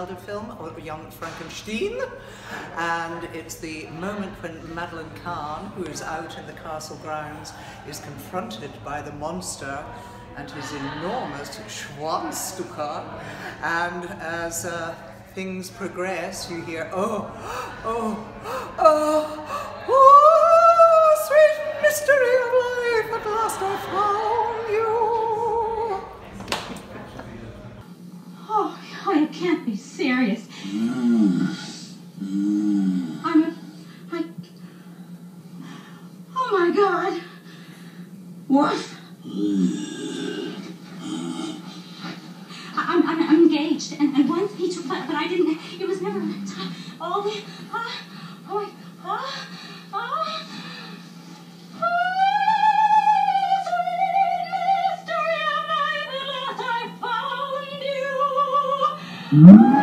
Gilded film, or Young Frankenstein, and it's the moment when Madeleine Kahn, who is out in the castle grounds, is confronted by the monster and his enormous Schwanzstucker, and as things progress, you hear, oh, sweet mystery of life, at last I found you. Oh, you can't be serious. Oh my God. What? I'm engaged, and once he took but I didn't, it was never all the, sweet mystery of life, at last I found you.